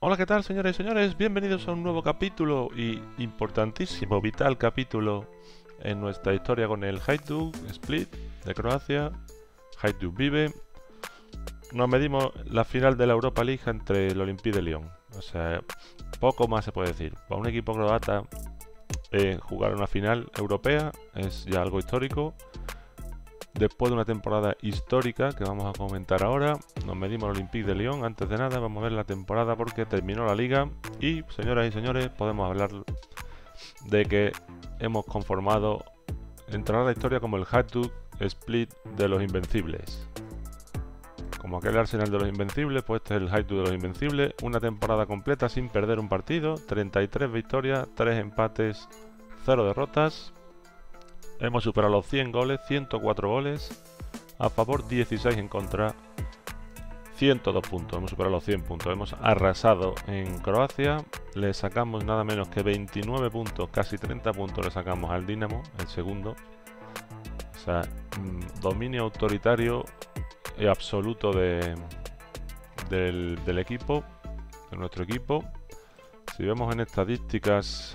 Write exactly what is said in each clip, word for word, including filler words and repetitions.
Hola, ¿qué tal, señores y señores? Bienvenidos a un nuevo capítulo y importantísimo, vital capítulo en nuestra historia con el Hajduk Split de Croacia. Hajduk vive. Nos medimos la final de la Europa League entre el Olympique de Lyon. O sea, poco más se puede decir. Para un equipo croata, eh, jugar una final europea es ya algo histórico. Después de una temporada histórica que vamos a comentar ahora, nos medimos el Olympique de Lyon. Antes de nada, vamos a ver la temporada porque terminó la liga y, señoras y señores, podemos hablar de que hemos conformado, entrará a la historia como el Hajduk Split de los Invencibles. Como aquel Arsenal de los Invencibles, pues este es el Hajduk de los Invencibles. Una temporada completa sin perder un partido, treinta y tres victorias, tres empates, cero derrotas. Hemos superado los cien goles, ciento cuatro goles a favor, dieciséis en contra, ciento dos puntos. Hemos superado los cien puntos. Hemos arrasado en Croacia. Le sacamos nada menos que veintinueve puntos, casi treinta puntos le sacamos al Dinamo, el segundo. O sea, dominio autoritario y absoluto de, del, del equipo, de nuestro equipo. Si vemos en estadísticas...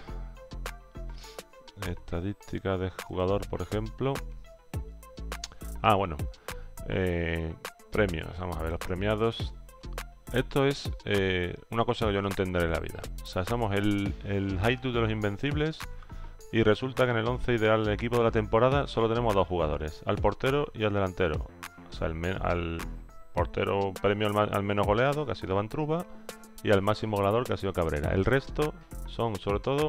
Estadística de jugador, por ejemplo. Ah, bueno. Eh, premios. Vamos a ver los premiados. Esto es eh, una cosa que yo no entenderé en la vida. O sea, somos el, el Hajduk de los Invencibles y resulta que en el once ideal del equipo de la temporada solo tenemos dos jugadores. Al portero y al delantero. O sea, el al portero premio al, al menos goleado, que ha sido Vantruba, y al máximo goleador, que ha sido Cabrera. El resto son, sobre todo...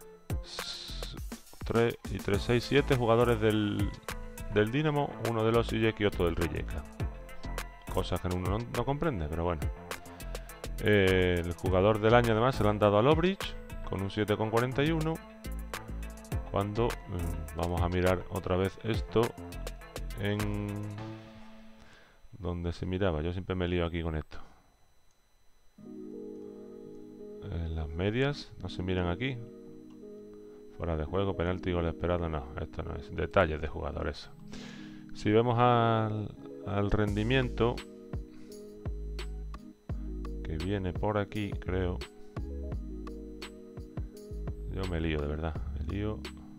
tres y tres, seis, siete jugadores del, del Dinamo, uno de los Osijek y otro del Rijeka. Cosas que uno no, no comprende, pero bueno. Eh, el jugador del año además se lo han dado a Lovric con un siete coma cuarenta y uno. Cuando eh, vamos a mirar otra vez esto en donde se miraba. Yo siempre me lío aquí con esto. En las medias no se miran aquí. Fuera de juego, penalti, gol esperado, no, esto no es. Detalles de jugadores. Si vemos al, al rendimiento, que viene por aquí, creo. Yo me lío, de verdad, me lío.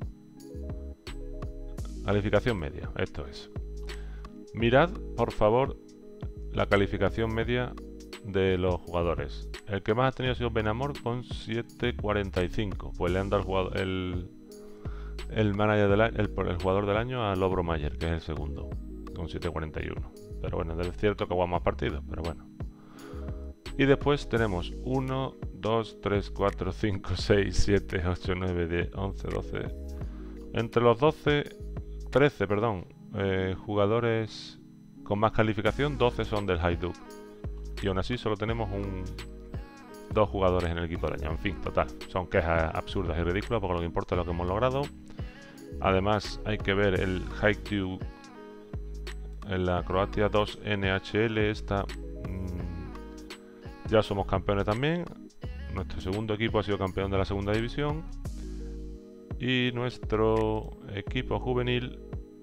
Calificación media, esto es. Mirad, por favor, la calificación media de los jugadores. El que más ha tenido ha sido Benamor con siete coma cuarenta y cinco. Pues le han dado el jugador, el, el manager del año, el, el jugador del año a Lovro Mayer, que es el segundo, con siete coma cuarenta y uno. Pero bueno, es cierto que jugamos más partidos, pero bueno. Y después tenemos uno, dos, tres, cuatro, cinco, seis, siete, ocho, nueve, diez, once, doce. Entre los doce, trece, perdón, eh, jugadores con más calificación, doce son del Hajduk. Y aún así solo tenemos un... dos jugadores en el equipo del año. En fin, total, son quejas absurdas y ridículas porque lo que importa es lo que hemos logrado. Además hay que ver el Hajduk en la Croatia dos N H L. Esta mmm, ya somos campeones también. Nuestro segundo equipo ha sido campeón de la segunda división. Y nuestro equipo juvenil,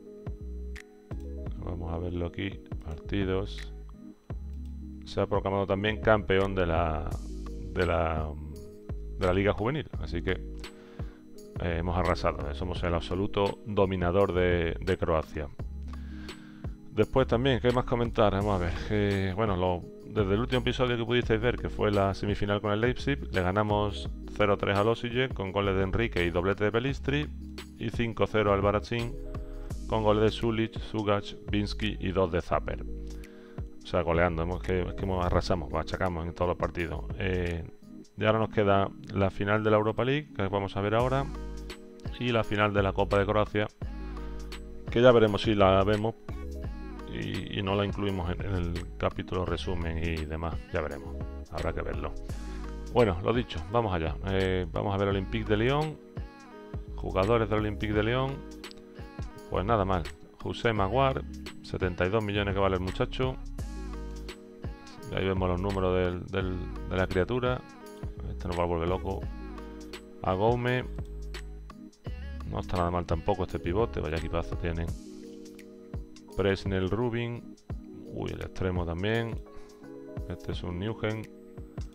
vamos a verlo aquí, partidos, se ha proclamado también campeón de la de la, de la Liga Juvenil. Así que eh, hemos arrasado. Somos el absoluto dominador de, de Croacia. Después también, ¿qué más comentar? Vamos a ver. Eh, bueno, lo, desde el último episodio que pudisteis ver, que fue la semifinal con el Leipzig, le ganamos cero tres al Osijek con goles de Enrique y doblete de Pelistri, y cinco cero al Baracin con goles de Sulic, Zugac, Binsky y dos de Zapper. O sea, goleando, hemos que, es que arrasamos, machacamos en todos los partidos. Eh, y ahora nos queda la final de la Europa League, que vamos a ver ahora, y la final de la Copa de Croacia, que ya veremos si la vemos y, y no la incluimos en, en el capítulo resumen y demás, ya veremos, habrá que verlo. Bueno, lo dicho, vamos allá. Eh, vamos a ver Olympique de Lyon, jugadores del Olympique de Lyon. Pues nada mal, José Maguire, setenta y dos millones que vale el muchacho. Ahí vemos los números del, del, de la criatura. Este nos va a volver loco. A Goume. No está nada mal tampoco este pivote. Vaya equipazo tienen. Presnel Rubin. Uy, el extremo también. Este es un Newgen.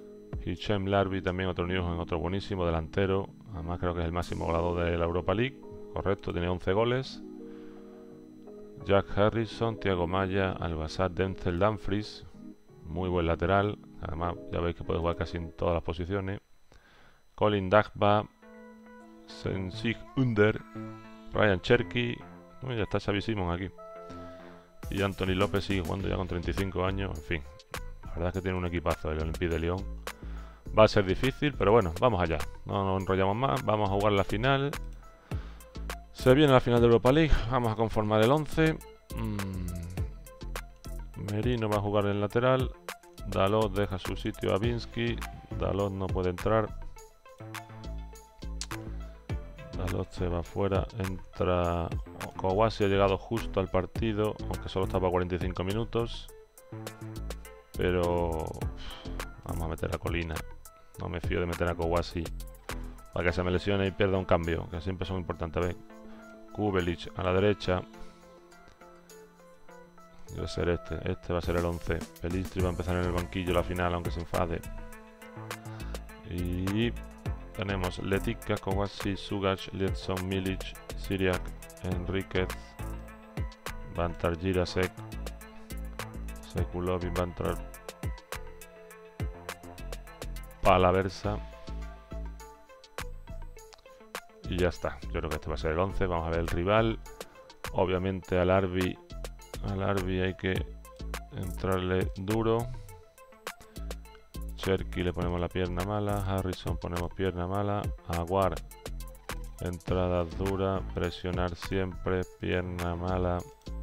Hichem Larbi también otro Newham, otro buenísimo delantero. Además creo que es el máximo goleador de la Europa League. Correcto, tiene once goles. Jack Harrison, Thiago Maya, Al-Bassat, Denzel Dumfries. Muy buen lateral. Además ya veis que puede jugar casi en todas las posiciones. Colin Dagba, Sensig Under, Ryan Cherky. Uy, ya está Xavi Simon aquí. Y Anthony López sigue jugando ya con treinta y cinco años. En fin, la verdad es que tiene un equipazo el Olympique de Lyon. Va a ser difícil, pero bueno, vamos allá. No nos enrollamos más, vamos a jugar la final. Se viene la final de Europa League. Vamos a conformar el once. Mm. Merino va a jugar en el lateral. Dalot deja su sitio a Vinsky. Dalot no puede entrar. Dalot se va fuera. Entra Kouassi, ha llegado justo al partido, aunque solo estaba cuarenta y cinco minutos. Pero vamos a meter a Colina. No me fío de meter a Kouassi para que se me lesione y pierda un cambio, que siempre son importantes. ¿Ves? Kubelic a la derecha. Va a ser este. Este va a ser el once. Pelistri va a empezar en el banquillo la final, aunque se enfade. Y tenemos Letica, Kouassi, Sugac, Liedson, Milic, Siriak, Enríquez. Va a entrar Jirasek. Sekulovic, va a entrar Palaversa. Y ya está. Yo creo que este va a ser el once. Vamos a ver el rival. Obviamente al Arbi. Al Arbi hay que entrarle duro. Cherky le ponemos la pierna mala. Harrison ponemos pierna mala. Aguar. Entrada dura. Presionar siempre. Pierna mala.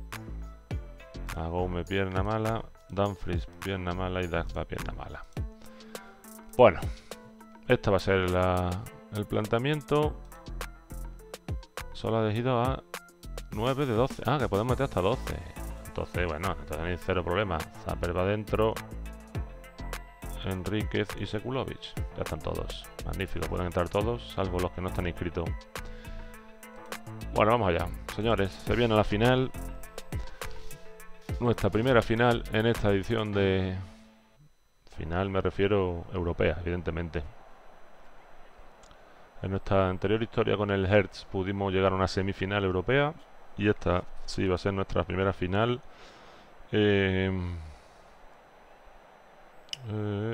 Agoume pierna mala. Dumfries pierna mala. Y Dagba pierna mala. Bueno. Este va a ser la, el planteamiento. Solo ha elegido a nueve de doce. Ah, que podemos meter hasta doce. Entonces, bueno, tenéis cero problema. Zapper va adentro. Enríquez y Sekulovic. Ya están todos. Magnífico, pueden entrar todos, salvo los que no están inscritos. Bueno, vamos allá. Señores, se viene la final. Nuestra primera final en esta edición de... Final me refiero europea, evidentemente. En nuestra anterior historia con el Hertz pudimos llegar a una semifinal europea. Y esta sí va a ser nuestra primera final. Eh, eh,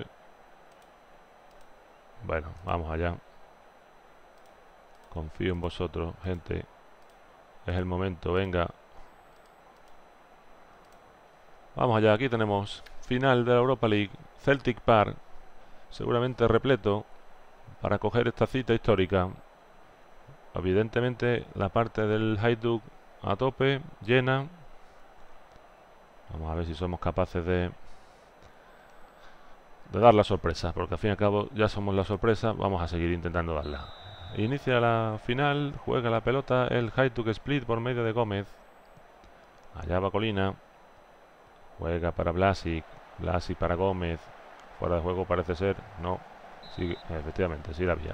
bueno, vamos allá. Confío en vosotros, gente. Es el momento, venga. Vamos allá, aquí tenemos final de la Europa League. Celtic Park, seguramente repleto para coger esta cita histórica. Evidentemente la parte del Hajduk a tope, llena. Vamos a ver si somos capaces de de dar la sorpresa, porque al fin y al cabo ya somos la sorpresa. Vamos a seguir intentando darla. Inicia la final, juega la pelota el Hajduk Split por medio de Gómez. Allá va Colina. Juega para Vlasic. Vlasic para Gómez. Fuera de juego parece ser. No. Sí, efectivamente, sí la había.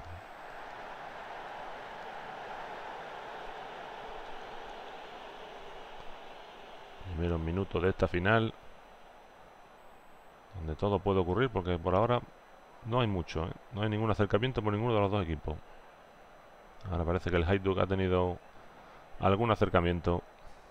Primeros minutos de esta final, donde todo puede ocurrir, porque por ahora no hay mucho, ¿eh? No hay ningún acercamiento por ninguno de los dos equipos. Ahora parece que el Hajduk ha tenido algún acercamiento.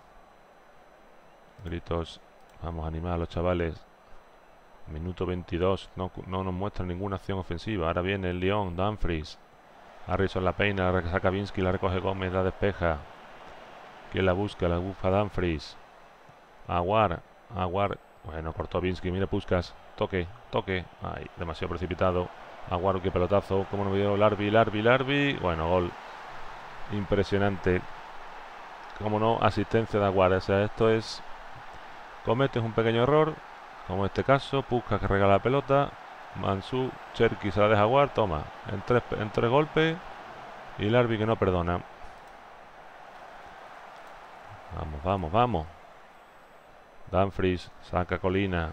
Gritos. Vamos a animar a los chavales. Minuto veintidós. No, no nos muestra ninguna acción ofensiva. Ahora viene el Lyon. Dumfries. Harrison la peina. La saca Vinsky. La recoge Gómez. La despeja. ¿Quién la busca? La busca Dumfries. Aguar. Aguar. Bueno, cortó Vinsky. Mira Puskas. Toque. Toque. Ay, demasiado precipitado. Aguar. Qué pelotazo. Como no vio Larbi. Larbi. Larbi. Bueno, gol. Impresionante. Como no, asistencia de Aguar. O sea, esto es... Cometes un pequeño error, como en este caso. Puskas que regala la pelota. Mansu, Cherky se la deja Aguar. Toma, en tres, en tres golpes. Y Larbi que no perdona. Vamos, vamos, vamos. Dumfries saca Colina.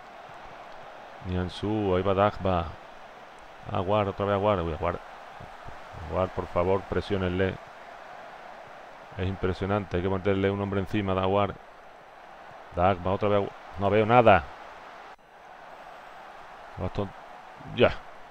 Nianzú, ahí va Dagba. Aguar, otra vez Aguar. Uy, Aguar. Aguar, por favor, presiónenle. Es impresionante, hay que meterle un hombre encima de Aguar. Dagba, otra vez. No veo nada. Bastón. Ya.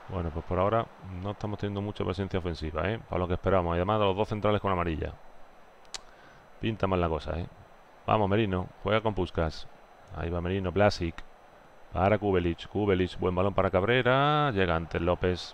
Bueno, pues por ahora no estamos teniendo mucha presencia ofensiva, ¿eh? Para lo que esperamos. Y además de los dos centrales con amarilla. Pinta mal la cosa, ¿eh? Vamos, Merino. Juega con Puskás. Ahí va Merino. Blasic. Para Kubelic. Kubelic. Buen balón para Cabrera. Llega antes López.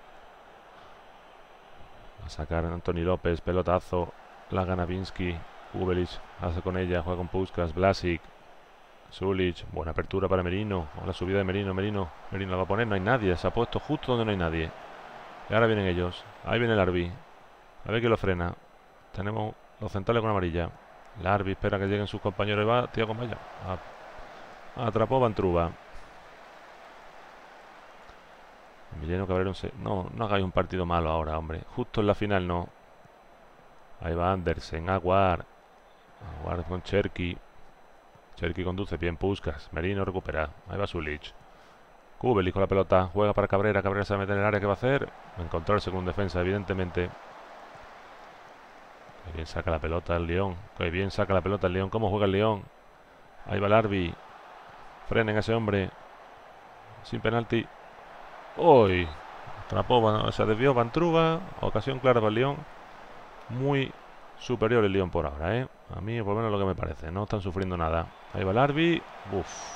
Va a sacar Anthony López. Pelotazo. La gana Vinsky. Kubelic hace con ella. Juega con Puskás. Blasic. Sulic. Buena apertura para Merino. O la subida de Merino. Merino. Merino la va a poner. No hay nadie. Se ha puesto justo donde no hay nadie. Y ahora vienen ellos. Ahí viene el Arbi. A ver quién lo frena. Tenemos los centrales con amarilla. El Arbi espera que lleguen sus compañeros. Y va Thiago Maia. Atrapó Vantruba. Emiliano Cabrera. No, no hagáis un partido malo ahora, hombre. Justo en la final no. Ahí va Andersen. Aguar. Aguar con Cherki. Cherki conduce bien. Puskás. Merino recupera. Ahí va Sulic. Kubelic con la pelota. Juega para Cabrera. Cabrera se va a meter en el área. ¿Qué va a hacer? Encontrarse con un defensa, evidentemente. Qué bien saca la pelota el León. Qué bien saca la pelota el León. ¿Cómo juega el León? Ahí va el Arbi. Frenen a ese hombre. Sin penalti. ¡Uy! Atrapó, se desvió Vantruba. Ocasión clara para el León. Muy superior el León por ahora, ¿eh? A mí, por lo menos, lo que me parece. No están sufriendo nada. Ahí va el Arbi. Uf.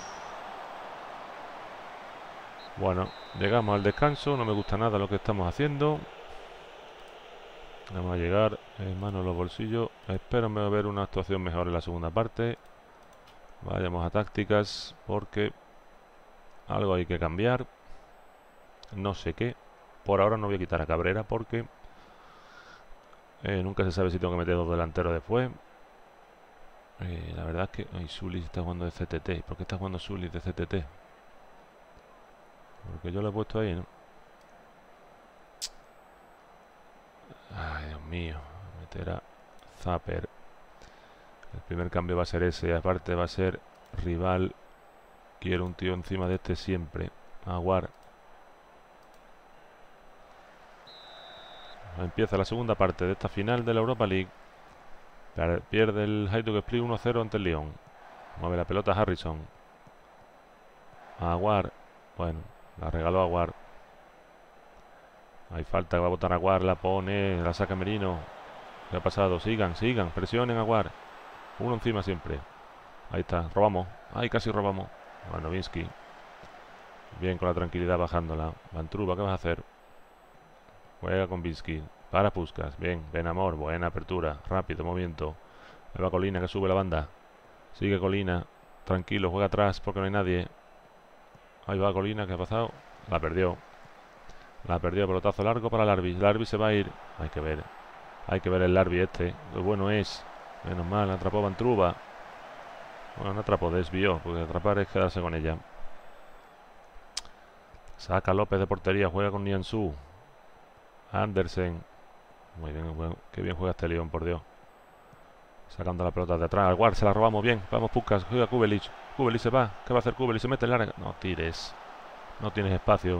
Bueno, llegamos al descanso. No me gusta nada lo que estamos haciendo. Vamos a llegar. En mano en los bolsillos. Espero ver una actuación mejor en la segunda parte. Vayamos a tácticas. Porque algo hay que cambiar. No sé qué. Por ahora no voy a quitar a Cabrera porque eh, nunca se sabe si tengo que meter dos delanteros después. Eh, la verdad es que... Ay, Sulis está jugando de C T T. ¿Por qué está jugando Sulis de C T T? Porque yo lo he puesto ahí, ¿no? Ay, Dios mío. Meter a Zapper. El primer cambio va a ser ese. Aparte va a ser rival. Quiero un tío encima de este siempre. Aguar. Empieza la segunda parte de esta final de la Europa League. Pierde el Hajduk Split uno cero ante el Lyon. Mueve la pelota Harrison. Aguar. Bueno, la regaló Aguar. Hay falta que va a botar Aguar. La pone. La saca Merino. ¿Qué ha pasado? Sigan, sigan. Presionen Aguar. Uno encima siempre. Ahí está. Robamos. Ahí casi robamos. Bueno, Vinsky. Bien con la tranquilidad bajándola. Vantruba, ¿qué vas a hacer? Juega con Vinsky. Para Puskás. Bien. Benamor. Buena apertura. Rápido movimiento. Ahí va Colina que sube la banda. Sigue Colina. Tranquilo. Juega atrás porque no hay nadie. Ahí va Colina. ¿Qué ha pasado? La perdió. La perdió. Pelotazo largo para el Arbi. El Arbi se va a ir. Hay que ver. Hay que ver el Arbi este. Lo bueno es. Menos mal. Atrapó Vantruba. Bueno, no atrapó. Desvió. Porque atrapar es quedarse con ella. Saca López de portería. Juega con Nianzú. Andersen. Muy bien, bueno, qué bien juega este León, por Dios. Sacando la pelota de atrás. Al guard se la robamos bien. Vamos, Puskás. Juega Kubelic. Kubelic se va. ¿Qué va a hacer Kubelic? Se mete en el área. No tires. No tienes espacio.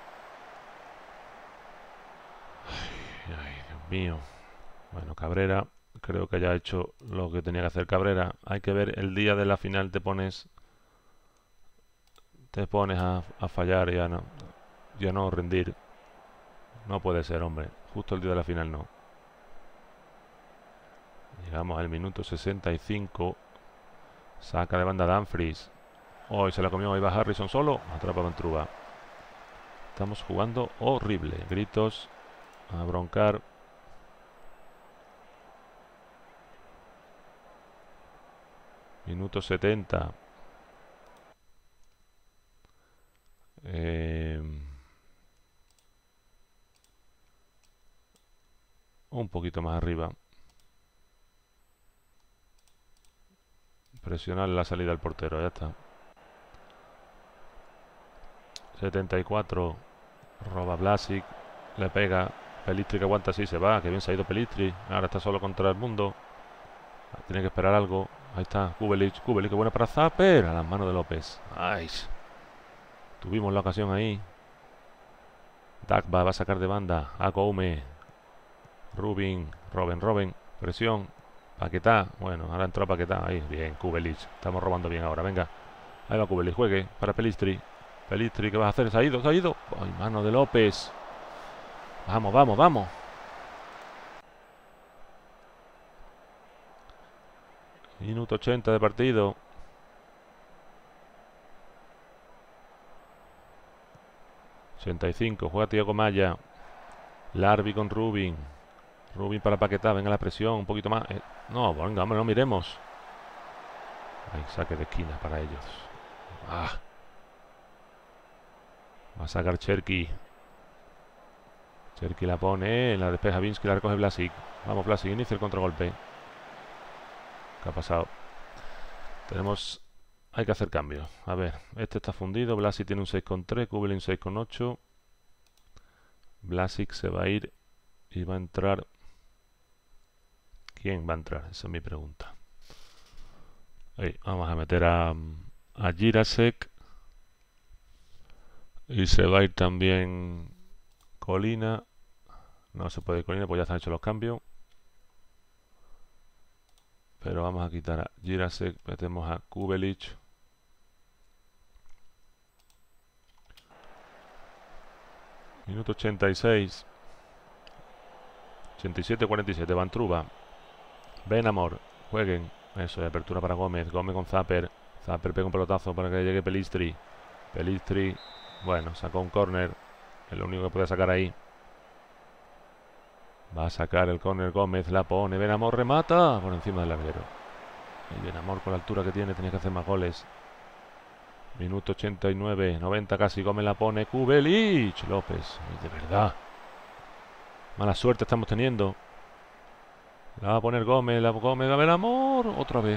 Ay, ay, Dios mío. Bueno, Cabrera. Creo que ya ha hecho lo que tenía que hacer Cabrera. Hay que ver el día de la final. Te pones. Te pones a, a fallar y a no, y a no rendir. No puede ser, hombre. Justo el día de la final no. Llegamos al minuto sesenta y cinco. Saca de banda Dumfries. Hoy se la comió. Ahí va Harrison solo. Atrapa Vantruba. Estamos jugando horrible. Gritos. A broncar. Minuto setenta. Eh, un poquito más arriba. Presionar la salida del portero. Ya está. setenta y cuatro. Roba Blasic. Le pega. Pelistri que aguanta así. Se va. Que bien se ha ido Pelistri. Ahora está solo contra el mundo. Tiene que esperar algo. Ahí está. Kubelic. Kubelic. Que buena para Zapper. A las manos de López. Ay. Tuvimos la ocasión ahí. Dagba va a sacar de banda. Akoume. Rubin. Robin. Robin. Presión. Paquetá. Bueno, ahora entró Paquetá. Ahí. Bien. Kubelic. Estamos robando bien ahora. Venga. Ahí va Kubelic. Juegue para Pelistri. Pelistri, ¿qué vas a hacer? Se ha ido, se ha ido. Ay, mano de López. Vamos, vamos, vamos. Minuto ochenta de partido. ochenta y cinco, juega Thiago Maya. Larbi con Rubin. Rubin para Paquetá, venga la presión, un poquito más. Eh, no, venga, hombre, no miremos. Hay saque de esquina para ellos. Ah. Va a sacar Cherki. Cherki la pone, la despeja Vinsky, la recoge Vlasic. Vamos, Vlasic, inicia el contragolpe. ¿Qué ha pasado? Tenemos... Hay que hacer cambios. A ver, este está fundido. Vlasic tiene un seis coma tres, Kubelin un seis coma ocho. Vlasic se va a ir y va a entrar... ¿Quién va a entrar? Esa es mi pregunta. Ahí, vamos a meter a, a Jirasek. Y se va a ir también Colina. No se puede ir Colina, pues ya están hechos los cambios. Pero vamos a quitar a Jirasek. Metemos a Kubelic. Minuto ochenta y seis. ochenta y siete cuarenta y siete. Van Truba. Benamor. Jueguen. Eso, de apertura para Gómez. Gómez con Zapper. Zapper pega un pelotazo para que llegue Pelistri. Pelistri. Bueno, sacó un córner. Es lo único que puede sacar ahí. Va a sacar el córner Gómez. La pone. Benamor remata. Por encima del larguero. Y Benamor con la altura que tiene tenía que hacer más goles. Minuto ochenta y nueve. noventa casi. Gómez la pone. Kubelic. López. De verdad. Mala suerte estamos teniendo. La va a poner Gómez. La Gómez a Benamor. Otra vez.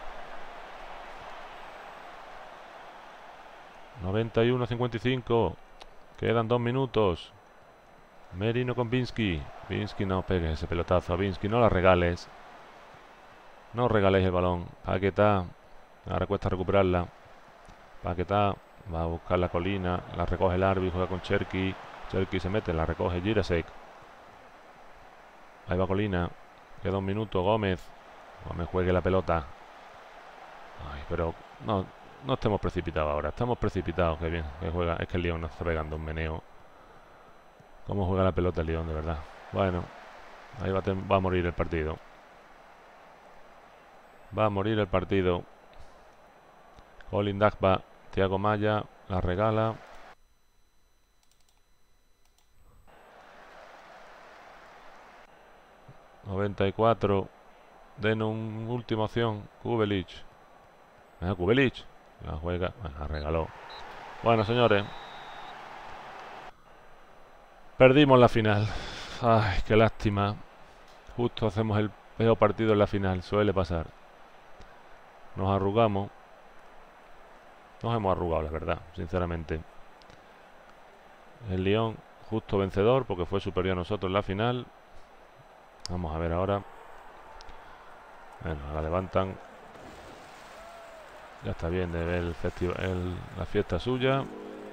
noventa y uno cincuenta y cinco. Quedan dos minutos. Merino con Vinsky. Vinsky, no pegues ese pelotazo. Vinsky, no la regales. No regaléis el balón. Paquetá. Ahora cuesta recuperarla. Paquetá. Va a buscar la Colina. La recoge el árbitro. Juega con Cherki. Cherki se mete. La recoge Jirasek. Ahí va Colina. Queda un minuto. Gómez. Gómez juegue la pelota. Ay, pero no, no estemos precipitados ahora. Estamos precipitados. Que bien. Que juega. Es que el Lyon nos está pegando un meneo. ¿Cómo juega la pelota el Lyon, de verdad? Bueno. Ahí va a, va a morir el partido. Va a morir el partido. Colin Dagba. Thiago Maya. La regala. noventa y cuatro. Den una última opción. Kubelic. Ah, Kubelic. La juega. Bueno, la regaló. Bueno, señores. Perdimos la final. Ay, qué lástima. Justo hacemos el peor partido en la final. Suele pasar. Nos arrugamos. Nos hemos arrugado, la verdad, sinceramente. El Lyon justo vencedor porque fue superior a nosotros en la final. Vamos a ver ahora. Bueno, la levantan. Ya está bien de ver el festival, el, la fiesta suya.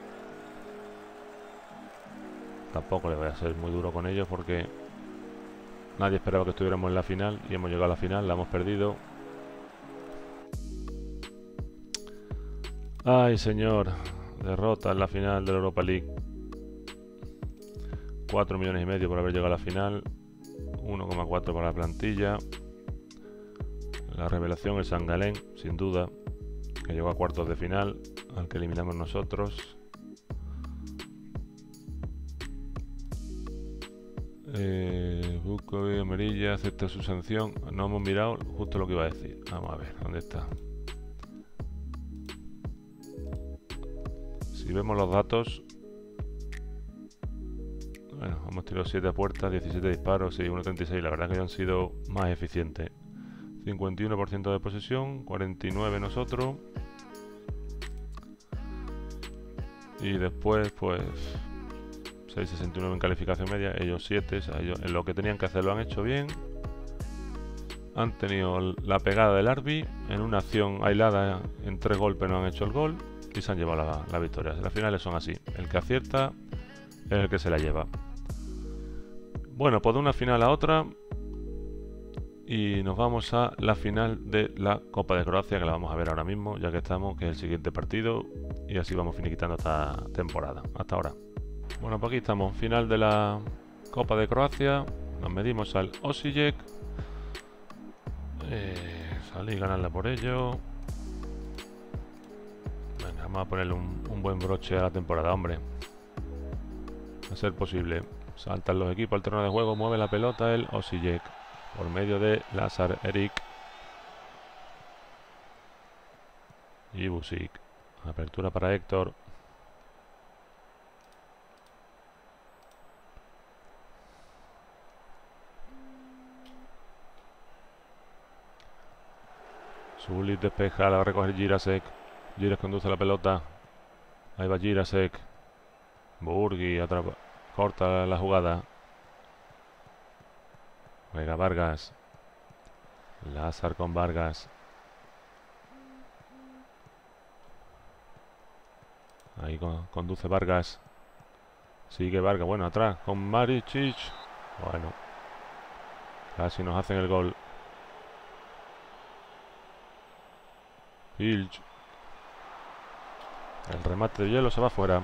Tampoco le voy a ser muy duro con ellos porque nadie esperaba que estuviéramos en la final y hemos llegado a la final, la hemos perdido. Ay, señor. Derrota en la final de la Europa League. cuatro millones y medio por haber llegado a la final. uno coma cuatro para la plantilla. La revelación es San Galén, sin duda, que llegó a cuartos de final, al que eliminamos nosotros. Eh, Busco amarilla, acepta su sanción. No hemos mirado justo lo que iba a decir. Vamos a ver, ¿dónde está? Si vemos los datos, bueno, hemos tirado siete puertas, diecisiete disparos y uno treinta y seis. La verdad que han sido más eficientes. cincuenta y uno por ciento de posesión, cuarenta y nueve nosotros. Y después, pues, seis coma sesenta y nueve en calificación media, ellos siete. O sea, ellos en lo que tenían que hacer lo han hecho bien. Han tenido la pegada del Arby. En una acción aislada, en tres golpes no han hecho el gol. Y se han llevado la, la victoria. Las finales son así. El que acierta es el que se la lleva. Bueno, pues de una final a otra y nos vamos a la final de la Copa de Croacia, que la vamos a ver ahora mismo, ya que estamos, que es el siguiente partido, y así vamos finiquitando esta temporada, hasta ahora. Bueno, pues aquí estamos, final de la Copa de Croacia, nos medimos al Osijek, eh, salí y ganarle por ello. Venga, vamos a ponerle un, un buen broche a la temporada, hombre. A ser posible. Saltan los equipos al terreno de juego, mueve la pelota el Osijek por medio de Lazar Erik y Busic. Apertura para Héctor. Sulic despeja, la va a recoger Jirasek. Giras conduce la pelota. Ahí va Jirasek. Burgi atrapa, corta la jugada. Juega Vargas. Lazar con Vargas. Ahí con, conduce Vargas. Sigue Vargas. Bueno, atrás con Maricic. Bueno. Casi nos hacen el gol. Filch. El remate de hielo se va fuera.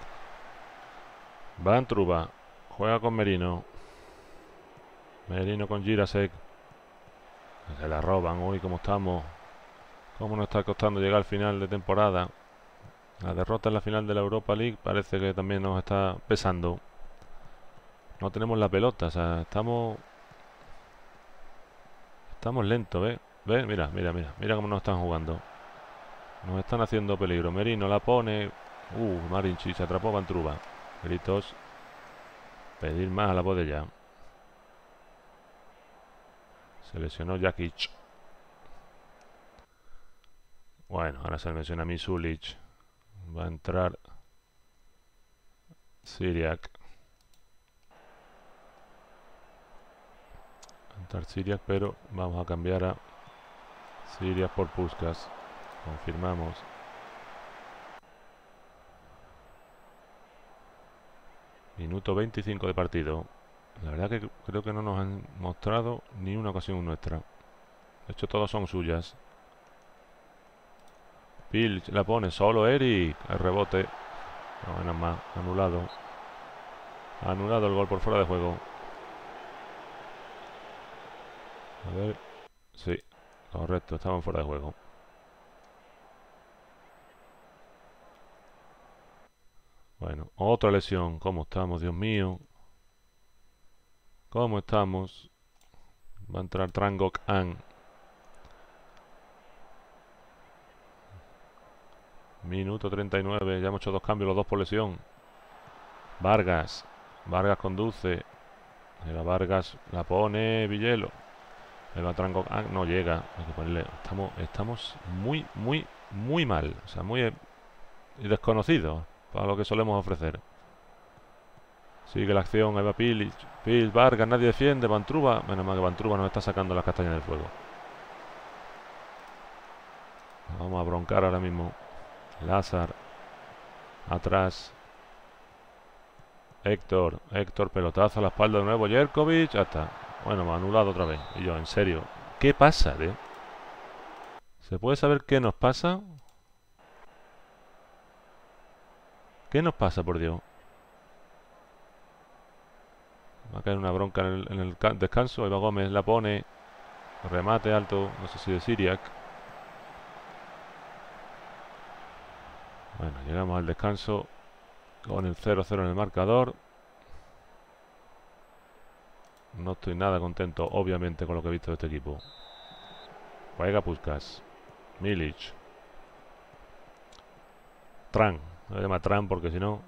Vantruba. Juega con Merino. Merino con Jirasek. Se la roban. Uy, cómo estamos. Cómo nos está costando llegar al final de temporada. La derrota en la final de la Europa League parece que también nos está pesando. No tenemos la pelota. O sea, estamos... Estamos lentos, ¿ves? ¿Ves? Mira, mira, mira. Mira cómo nos están jugando. Nos están haciendo peligro. Merino la pone. Uh, Marinchi se atrapó Vantruba. Gritos. Pedir más a la voz de ya. Se lesionó Jakic. Bueno, ahora se menciona a mi Sulic. Va a entrar Siriak. Va a entrar Siriak, pero vamos a cambiar a Siriak por Puskas. Confirmamos. Minuto veinticinco de partido. La verdad que creo que no nos han mostrado ni una ocasión nuestra. De hecho, todas son suyas. Pilch la pone solo Eric. El rebote. No, menos más. Anulado. Anulado el gol por fuera de juego. A ver. Sí. Correcto. Estaban fuera de juego. Bueno. Otra lesión. ¿Cómo estamos? Dios mío. ¿Cómo estamos? Va a entrar Trangok An. Minuto treinta y nueve. Ya hemos hecho dos cambios, los dos por lesión. Vargas. Vargas conduce. Era Vargas. La pone Villelo. El va Trangok An. No llega. Hay que ponerle. Estamos, estamos muy, muy, muy mal. O sea, muy desconocidos para lo que solemos ofrecer. Sigue la acción. Ahí va Pilic. Pil, Vargas. Nadie defiende. Vantruba. Menos mal que Vantruba nos está sacando las castañas del fuego. Vamos a broncar ahora mismo. Lazar. Atrás. Héctor. Héctor, pelotazo a la espalda de nuevo. Jerkovic. Ya está. Bueno, me ha anulado otra vez. Y yo, en serio. ¿Qué pasa, tío? ¿Se puede saber qué nos pasa? ¿Qué nos pasa, por Dios? Va a caer una bronca en el, en el descanso. Eva Gómez la pone. Remate alto. No sé si de Siriak. Bueno, llegamos al descanso con el cero cero en el marcador. No estoy nada contento, obviamente, con lo que he visto de este equipo. Juega Puskas. Milic. Tran. No se llama Tran porque si no...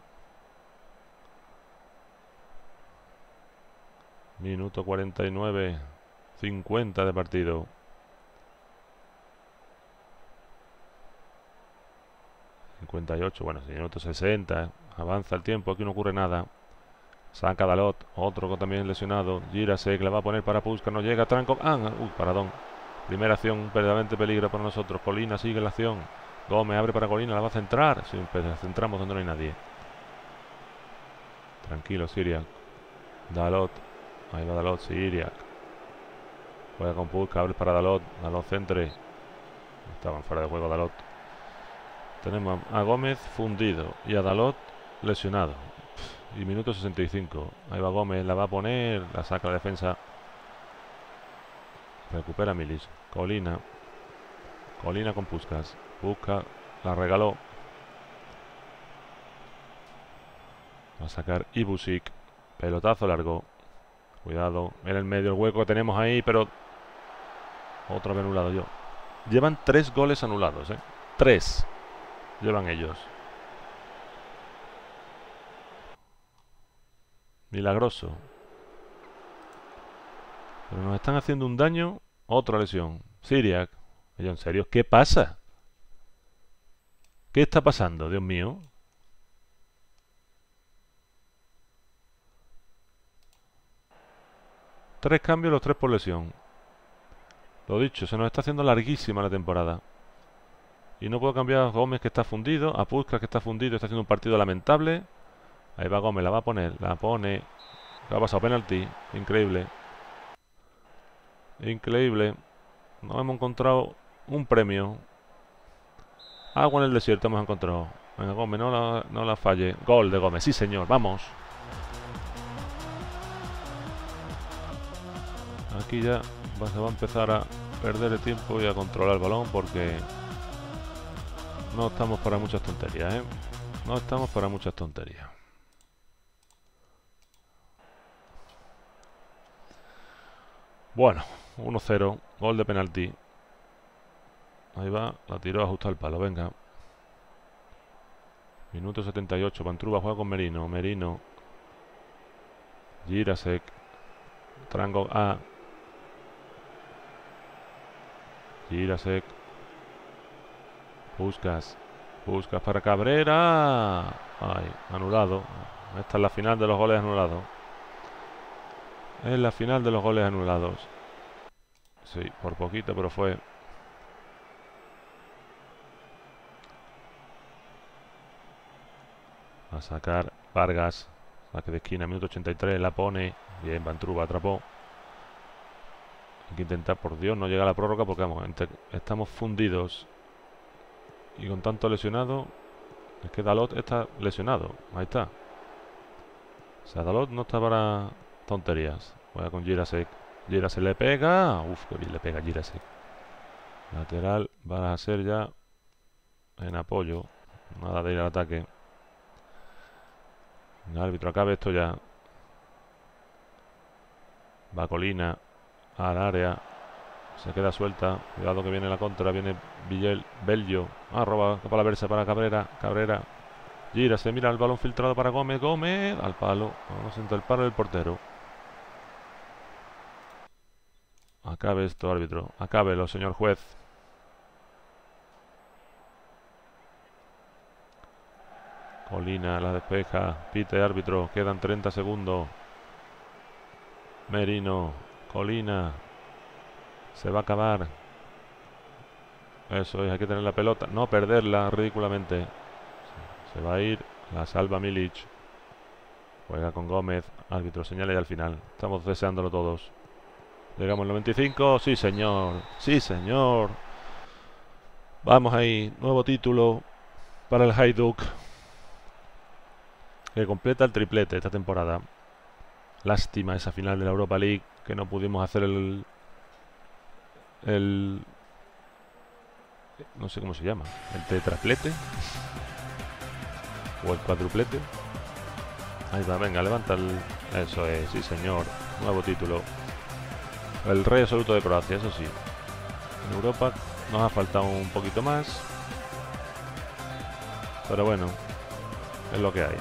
Minuto cuarenta y nueve. cincuenta de partido. cincuenta y ocho, bueno, minuto sesenta. Avanza el tiempo, aquí no ocurre nada. Saca Dalot, otro también lesionado. Jirasek le va a poner para Puskas, no llega. Tranco. Ah, uy, paradón. Primera acción, verdaderamente peligro para nosotros. Colina sigue la acción. Gómez abre para Colina, la va a centrar. Sí, pues la centramos donde no hay nadie. Tranquilo, Siriak. Dalot. Ahí va Dalot, Siriak. Juega con Puska, abre para Dalot. Dalot centre. Estaban fuera de juego Dalot. Tenemos a Gómez fundido y a Dalot lesionado. Y minuto sesenta y cinco. Ahí va Gómez, la va a poner, la saca la defensa. Recupera Milis. Colina. Colina con Puskas. Puskas la regaló. Va a sacar Ibusic. Pelotazo largo. Cuidado. En el medio el hueco que tenemos ahí, pero otra vez anulado yo. Llevan tres goles anulados, ¿eh? Tres. Llevan ellos. Milagroso. Pero nos están haciendo un daño. Otra lesión. Siriac. Oye, ¿en serio? ¿Qué pasa? ¿Qué está pasando? Dios mío. Tres cambios, los tres por lesión. Lo dicho, se nos está haciendo larguísima la temporada. Y no puedo cambiar a Gómez, que está fundido. A Puskas, que está fundido. Está haciendo un partido lamentable. Ahí va Gómez, la va a poner. La pone. ¿Qué ha pasado? Penalti. Increíble. Increíble. Nos hemos encontrado un premio. Agua en el desierto hemos encontrado. Venga, Gómez, no la, no la falle. Gol de Gómez, sí señor, vamos. Aquí ya se va a empezar a perder el tiempo y a controlar el balón, porque no estamos para muchas tonterías, ¿eh? No estamos para muchas tonterías. Bueno, uno cero, gol de penalti. Ahí va, la tiró a ajustar el palo, venga. Minuto setenta y ocho, Vantruba juega con Merino. Merino. Jirasek. Trango A. Jirasek. Puskas. Puskas para Cabrera. Ay, anulado. Esta es la final de los goles anulados. Es la final de los goles anulados. Sí, por poquito, pero fue. A sacar Vargas. Saque de esquina, minuto ochenta y tres. La pone. Bien, Vantruba atrapó. Hay que intentar, por Dios, no llega a la prórroga, porque vamos, estamos fundidos. Y con tanto lesionado. Es que Dalot está lesionado. Ahí está. O sea, Dalot no está para tonterías. Juega con Jirasek. Jirasek le pega. Uf, que bien le pega Jirasek. Lateral va a ser ya en apoyo. Nada de ir al ataque. El árbitro acabe esto ya. Va Colina al área. Se queda suelta. Cuidado que viene la contra. Viene Villel, Bello. Ah, roba para la versa para Cabrera. Cabrera. Gira, se mira el balón filtrado para Gómez. Gómez al palo. Vamos entre el palo del portero. Acabe esto, árbitro. Acábelo, señor juez. Colina la despeja. Pite, árbitro. Quedan treinta segundos. Merino. Colina. Se va a acabar. Eso es, hay que tener la pelota. No perderla ridículamente. Se va a ir. La salva Milic. Juega con Gómez. Árbitro señala ya al final. Estamos deseándolo todos. Llegamos al noventa y cinco. Sí, señor. Sí, señor. Vamos ahí. Nuevo título para el Hajduk, que completa el triplete esta temporada. Lástima esa final de la Europa League, que no pudimos hacer el el no sé cómo se llama, el tetraplete o el cuadruplete. Ahí va, venga, levanta el... Eso es, sí señor. Nuevo título. El rey absoluto de Croacia, eso sí. En Europa nos ha faltado un poquito más, pero bueno, es lo que hay.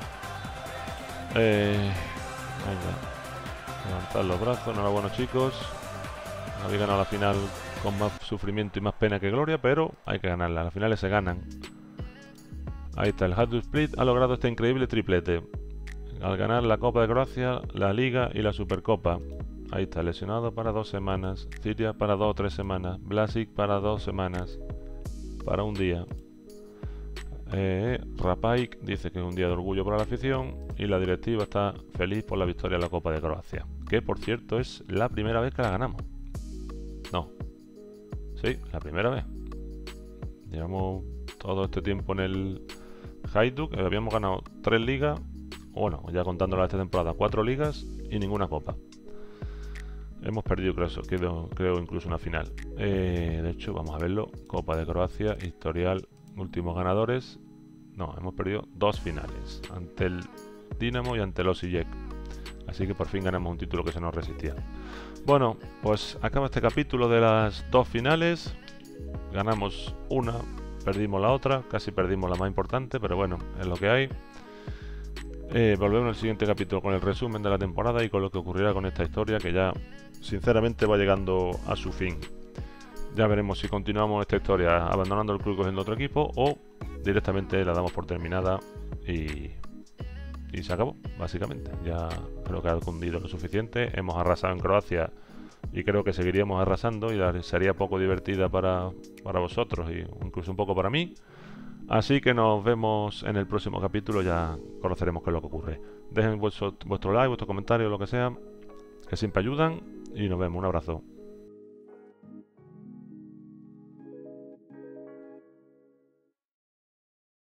Eh, venga, levantar los brazos. Enhorabuena, chicos. Habéis ganado la final con más sufrimiento y más pena que gloria, pero hay que ganarla. Las finales se ganan. Ahí está, el Hajduk Split ha logrado este increíble triplete al ganar la Copa de Croacia, la Liga y la Supercopa. Ahí está, lesionado para dos semanas, Siria para dos o tres semanas, Vlasic para dos semanas, para un día. Eh, Rapaik dice que es un día de orgullo para la afición, y la directiva está feliz por la victoria en la Copa de Croacia, que por cierto es la primera vez que la ganamos. Sí, la primera vez. Llevamos todo este tiempo en el Hajduk. Habíamos ganado tres ligas. Bueno, ya contando la de esta temporada, cuatro ligas y ninguna copa. Hemos perdido, creo, creo, creo incluso una final. Eh, de hecho, vamos a verlo. Copa de Croacia, historial, últimos ganadores. No, hemos perdido dos finales. Ante el Dinamo y ante el Osijek. Así que por fin ganamos un título que se nos resistía. Bueno, pues acaba este capítulo de las dos finales. Ganamos una, perdimos la otra. Casi perdimos la más importante, pero bueno, es lo que hay. Eh, volvemos en el siguiente capítulo con el resumen de la temporada y con lo que ocurrirá con esta historia que ya sinceramente va llegando a su fin. Ya veremos si continuamos esta historia abandonando el club cogiendo otro equipo o directamente la damos por terminada y, y se acabó, básicamente. Ya creo que ha cundido lo suficiente. Hemos arrasado en Croacia y creo que seguiríamos arrasando y la, sería poco divertida para, para vosotros y incluso un poco para mí. Así que nos vemos en el próximo capítulo, ya conoceremos qué es lo que ocurre. Dejen vuestro, vuestro like, vuestro comentario, lo que sea, que siempre ayudan, y nos vemos. Un abrazo.